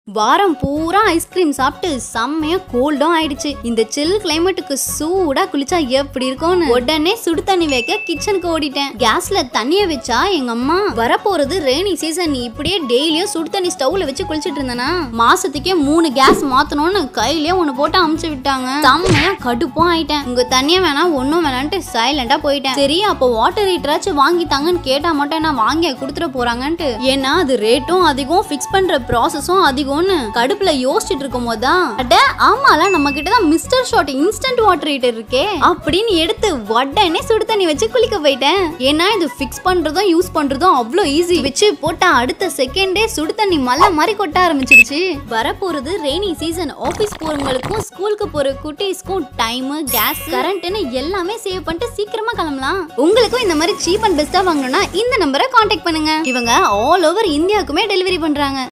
வாரம் பூரா ஐஸ்கிரீம் சாப்பிட்டு செம்மையா கோல்டும் ஆயிடுச்சு. இந்த சில் கிளைமேட்டுக்கு சூடா குளிச்சா எப்படி இருக்கும்னு உடனே சுடு தண்ணி வைக்க கிச்சனுக்கு ஓடிட்டேன். கேஸ்ல தண்ணிய வச்சா எங்க அம்மா வரப்போறது ரெய்னி சீசன், நீ இப்படியே டெய்லியும் சுடு தண்ணி ஸ்டவ்ல வச்சு குளிச்சிட்டு இருந்தனா மாசத்துக்கே 3 கேஸ் மாத்தணும்னு கையிலேயே ஒண்ணு போட்டு அமுச்சு விட்டாங்க. செம்மையா கடுப்பும் ஆயிட்டேன். உங்க தண்ணிய வேணா ஒன்னும் வேணான்ட்டு சைலண்டா போயிட்டேன். சரி அப்போ வாட்டர் ஹீட்டராச்சும் வாங்கித்தாங்கன்னு கேட்டா மட்டும் என்ன வாங்கி கொடுத்துட போறாங்கன்ட்டு, ஏன்னா அது ரேட்டும் அதிகம், ஃபிக்ஸ் பண்ற ப்ராசஸும் அதிகம் கடுப்புல யோசிச்சுட்டு இருக்கும் போதுதான் ஆமால நம்ம கிட்டதான் mister shot instant water heater இருக்கே அப்படின்னு எடுத்து உடனே சுடு தண்ணி வச்சு குளிக்க போயிட்டேன். ஏன்னா இது ஃபிக்ஸ் பண்றதும் யூஸ் பண்றதும் அவ்வளோ ஈஸி. வச்சு போட்டா அடுத்த செகண்டே சுடு தண்ணி மலை மாதிரி கொட்ட ஆரம்பிச்சிருச்சு. வரப்போறது ரெய்னி சீசன். ஆபீஸ் போறவங்களுக்கும் ஸ்கூலுக்கு போற குட்டீஸ்க்கும் டைம், கேஸ், கரண்ட்னு எல்லாமே சேவ் பண்ணிட்டு சீக்கிரமா கிளம்பலாம். உங்களுக்கும் இந்த மாதிரி சீப் அண்ட் பெஸ்டா வாங்கணும்னா இந்த நம்பரை கான்டாக்ட் பண்ணுங்க. இவங்க ஆல் ஓவர் இந்தியாவுக்குமே டெலிவரி பண்றாங்க.